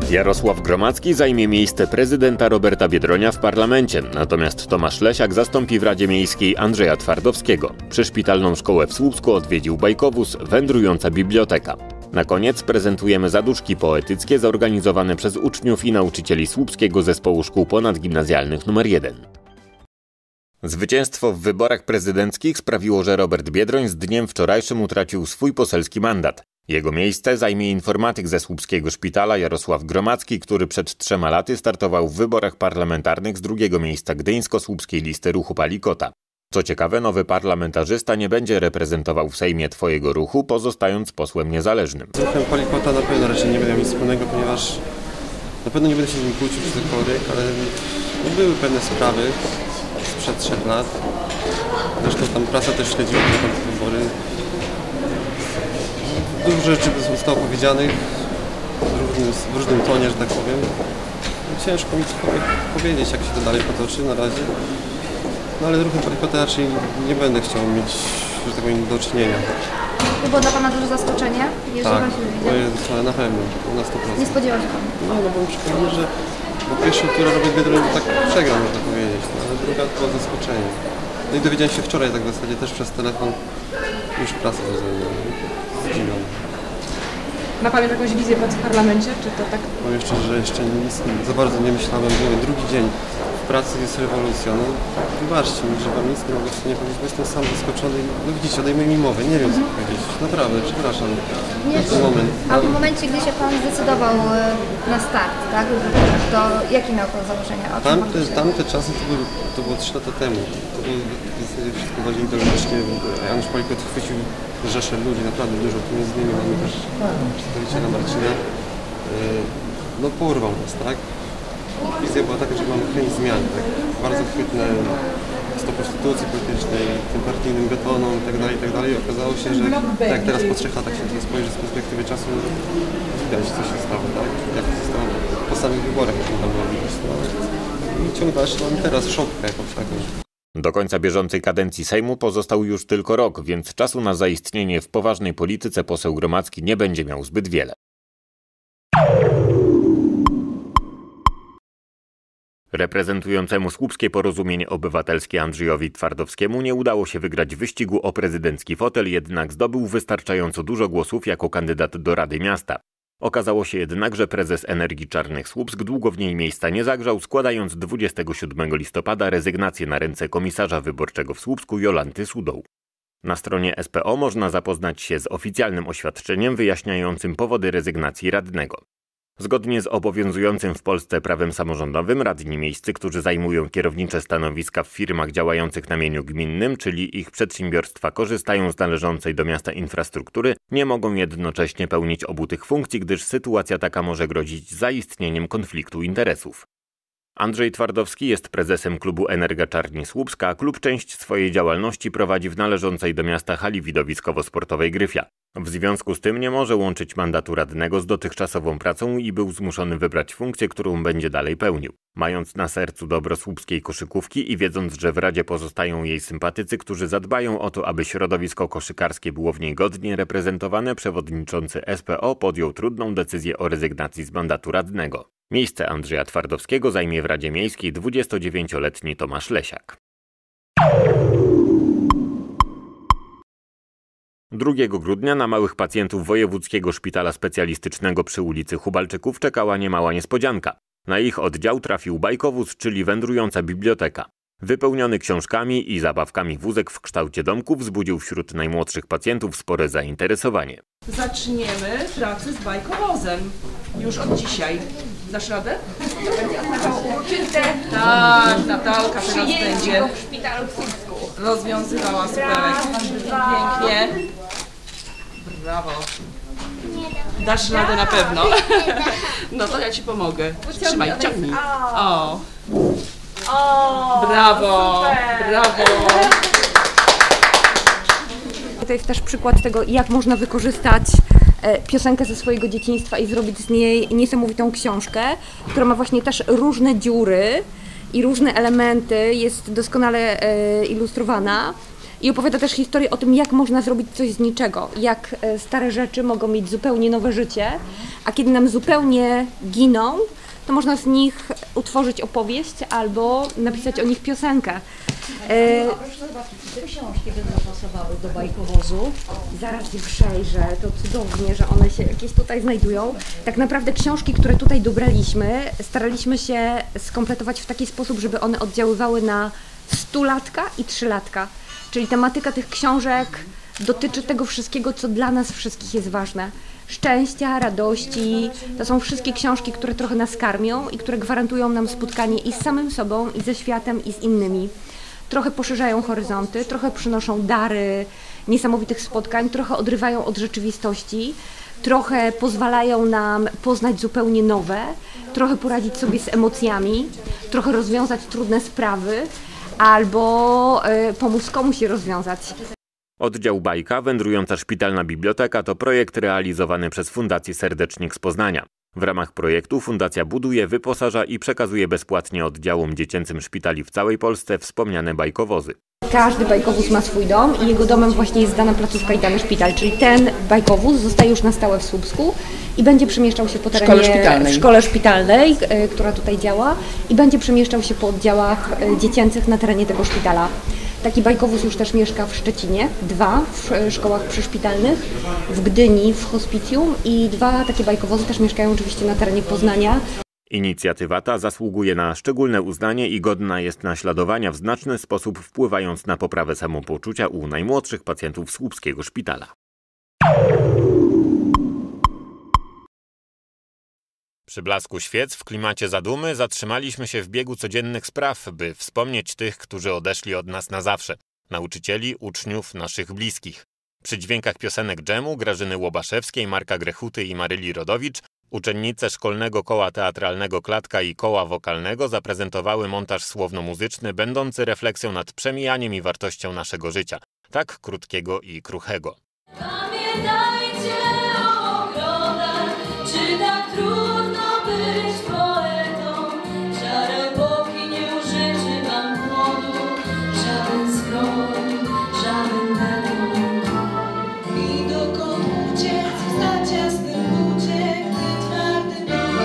Jarosław Gromacki zajmie miejsce prezydenta Roberta Biedronia w parlamencie, natomiast Tomasz Lesiak zastąpi w Radzie Miejskiej Andrzeja Twardowskiego. Przyszpitalną szkołę w Słupsku odwiedził bajkowóz Wędrująca Biblioteka. Na koniec prezentujemy zaduszki poetyckie zorganizowane przez uczniów i nauczycieli Słupskiego Zespołu Szkół Ponadgimnazjalnych nr 1. Zwycięstwo w wyborach prezydenckich sprawiło, że Robert Biedroń z dniem wczorajszym utracił swój poselski mandat. Jego miejsce zajmie informatyk ze słupskiego szpitala Jarosław Gromacki, który przed 3 laty startował w wyborach parlamentarnych z drugiego miejsca gdyńsko-słupskiej listy ruchu Palikota. Co ciekawe, nowy parlamentarzysta nie będzie reprezentował w Sejmie Twojego ruchu, pozostając posłem niezależnym. Z ruchem Palikota na pewno raczej nie będę miał nic wspólnego, ponieważ na pewno nie będę się z nim kłócił czy cokolwiek, ale były pewne sprawy sprzed 3 lat. Zresztą tam prasa też śledziła te wybory. Dużo rzeczy zostało powiedzianych w różnym tonie, że tak powiem. Ciężko mi powiedzieć, jak się to dalej potoczy na razie. No ale ruchem Palikota raczej nie będę chciał mieć, że tak powiem, do czynienia. To było dla Pana duże zaskoczenie? Tak, to jest na pewno, na 100%. Nie spodziewał się Pan? No byłem przekonany, że po pierwszą turę Robert Biedroń tak przegrał, można powiedzieć, no, ale druga to było zaskoczenie. No i dowiedziałem się wczoraj tak w zasadzie też przez telefon, już prasa zdziwiona. Ma Pan jakąś wizję pracy w parlamencie, czy to tak? Powiem szczerze, że jeszcze nic za bardzo nie myślałem, byłem drugi dzień w pracy, jest rewolucja. No wybaczcie mi, że Wam nic nie mogę w nie powiedzieć, bo jestem sam zaskoczony. No widzicie, odejmuję mi mowę, nie wiem co powiedzieć. Naprawdę, przepraszam. Nie, ten moment. A w momencie, gdy się Pan zdecydował na start, tak? To jakie miał Pan założenia? Tamte czasy to było 3 lata temu. To było wszystko bardziej ideologicznie. Janusz Palikot chwycił rzeszę ludzi, naprawdę dużo. Tu między innymi mamy też przedstawiciela Marcina. No porwał nas, tak? Wizja była taka, że mamy chęć zmian, tak? Bardzo chwytne do prostytucji politycznej, tym partyjnym betonom itd. Okazało się, że tak teraz po 3 latach się spojrzy z perspektywy czasu, widać co się stało, tak? Jak to zostało po samych wyborach, jakie tam było widać. I ciąg dalszy mamy teraz szopkę jakąś taką. Do końca bieżącej kadencji Sejmu pozostał już tylko rok, więc czasu na zaistnienie w poważnej polityce poseł Gromacki nie będzie miał zbyt wiele. Reprezentującemu Słupskie Porozumienie Obywatelskie Andrzejowi Twardowskiemu nie udało się wygrać wyścigu o prezydencki fotel, jednak zdobył wystarczająco dużo głosów jako kandydat do Rady Miasta. Okazało się jednak, że prezes Energii Czarnych Słupsk długo w niej miejsca nie zagrzał, składając 27 listopada rezygnację na ręce komisarza wyborczego w Słupsku Jolanty Sudoł. Na stronie SPO można zapoznać się z oficjalnym oświadczeniem wyjaśniającym powody rezygnacji radnego. Zgodnie z obowiązującym w Polsce prawem samorządowym radni miejscy, którzy zajmują kierownicze stanowiska w firmach działających na mieniu gminnym, czyli ich przedsiębiorstwa korzystają z należącej do miasta infrastruktury, nie mogą jednocześnie pełnić obu tych funkcji, gdyż sytuacja taka może grozić zaistnieniem konfliktu interesów. Andrzej Twardowski jest prezesem klubu Energa Czarni Słupska, a klub część swojej działalności prowadzi w należącej do miasta hali widowiskowo-sportowej Gryfia. W związku z tym nie może łączyć mandatu radnego z dotychczasową pracą i był zmuszony wybrać funkcję, którą będzie dalej pełnił. Mając na sercu dobro słupskiej koszykówki i wiedząc, że w Radzie pozostają jej sympatycy, którzy zadbają o to, aby środowisko koszykarskie było w niej godnie reprezentowane, przewodniczący SPO podjął trudną decyzję o rezygnacji z mandatu radnego. Miejsce Andrzeja Twardowskiego zajmie w Radzie Miejskiej 29-letni Tomasz Lesiak. 2 grudnia na małych pacjentów Wojewódzkiego Szpitala Specjalistycznego przy ulicy Hubalczyków czekała niemała niespodzianka. Na ich oddział trafił bajkowóz, czyli Wędrująca Biblioteka. Wypełniony książkami i zabawkami wózek w kształcie domku wzbudził wśród najmłodszych pacjentów spore zainteresowanie. Zaczniemy pracę z bajkowozem. Już od dzisiaj. Dasz radę? Uroczyste. Tak, Natalka teraz będzie w szpitalu w Słupsku. rozwiązywała superek. Pięknie. Brawo. Dasz radę na pewno. No to ja Ci pomogę. Trzymaj, ciągnij. O. Brawo, brawo. To jest też przykład tego, jak można wykorzystać piosenkę ze swojego dzieciństwa i zrobić z niej niesamowitą książkę, która ma właśnie też różne dziury i różne elementy, jest doskonale ilustrowana. I opowiada też historię o tym, jak można zrobić coś z niczego, jak stare rzeczy mogą mieć zupełnie nowe życie, a kiedy nam zupełnie giną, to można z nich utworzyć opowieść albo napisać o nich piosenkę. Proszę zobaczyć, te książki by pasowały do bajkowozu. Zaraz je przejrzę, to cudownie, że one się jakieś tutaj znajdują. Tak naprawdę książki, które tutaj dobraliśmy, staraliśmy się skompletować w taki sposób, żeby one oddziaływały na 100-latka i 3-latka. Czyli tematyka tych książek dotyczy tego wszystkiego, co dla nas wszystkich jest ważne. Szczęścia, radości, to są wszystkie książki, które trochę nas karmią i które gwarantują nam spotkanie i z samym sobą, i ze światem, i z innymi. Trochę poszerzają horyzonty, trochę przynoszą dary niesamowitych spotkań, trochę odrywają od rzeczywistości, trochę pozwalają nam poznać zupełnie nowe, trochę poradzić sobie z emocjami, trochę rozwiązać trudne sprawy albo pomóc komuś je rozwiązać. Oddział Bajka, wędrująca szpitalna biblioteka to projekt realizowany przez Fundację Serdecznik z Poznania. W ramach projektu fundacja buduje, wyposaża i przekazuje bezpłatnie oddziałom dziecięcym szpitali w całej Polsce wspomniane bajkowozy. Każdy bajkowóz ma swój dom i jego domem właśnie jest dana placówka i dany szpital, czyli ten bajkowóz zostaje już na stałe w Słupsku i będzie przemieszczał się po terenie w szkole szpitalnej, która tutaj działa, i będzie przemieszczał się po oddziałach dziecięcych na terenie tego szpitala. Taki bajkowóz już też mieszka w Szczecinie, 2 w szkołach przyszpitalnych, w Gdyni w hospicjum i 2 takie bajkowozy też mieszkają oczywiście na terenie Poznania. Inicjatywa ta zasługuje na szczególne uznanie i godna jest naśladowania w znaczny sposób, wpływając na poprawę samopoczucia u najmłodszych pacjentów słupskiego szpitala. Przy blasku świec w klimacie zadumy zatrzymaliśmy się w biegu codziennych spraw, by wspomnieć tych, którzy odeszli od nas na zawsze. Nauczycieli, uczniów, naszych bliskich. Przy dźwiękach piosenek dżemu Grażyny Łobaszewskiej, Marka Grechuty i Maryli Rodowicz uczennice szkolnego koła teatralnego Klatka i koła wokalnego zaprezentowały montaż słowno-muzyczny będący refleksją nad przemijaniem i wartością naszego życia, tak krótkiego i kruchego. Pamiętajcie o ogrodach, czy tak trudno być poetą. Żar epoki nie użyczy wam płodu, żaden skroń, żaden beton. I dokąd uciec w zaciasnym bucie, gdy twardy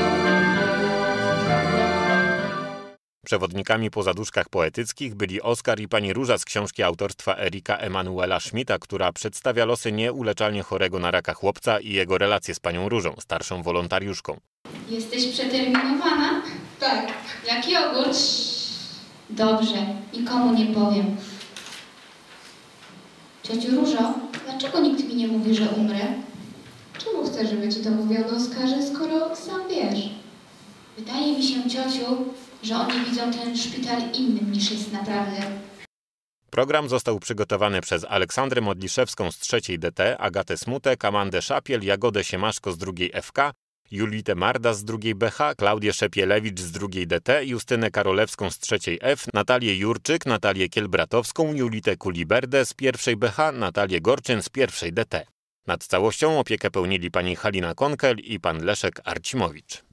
Przewodnikami po zaduszkach poetyckich byli Oskar i pani Róża z książki autorstwa Erika Emanuela Schmidta, która przedstawia losy nieuleczalnie chorego na raka chłopca i jego relacje z panią Różą, starszą wolontariuszką. Jesteś przeterminowana? Tak. Jak jogurt? Dobrze, nikomu nie powiem. Ciociu Różo, dlaczego nikt mi nie mówi, że umrę? Czemu chcesz, żeby ci to mówiono, Oskarze, skoro sam wiesz? Wydaje mi się, ciociu, że oni widzą ten szpital innym niż jest naprawdę. Program został przygotowany przez Aleksandrę Modliszewską z 3. DT, Agatę Smutek, Amandę Szapiel, Jagodę Siemaszko z 2. FK, Julitę Marda z 2. BH, Klaudię Szepielewicz z 2. DT, Justynę Karolewską z 3. F, Natalię Jurczyk, Natalię Kielbratowską, Julitę Kuliberdę z 1. BH, Natalię Gorczyn z 1. DT. Nad całością opiekę pełnili pani Halina Konkel i pan Leszek Arcimowicz.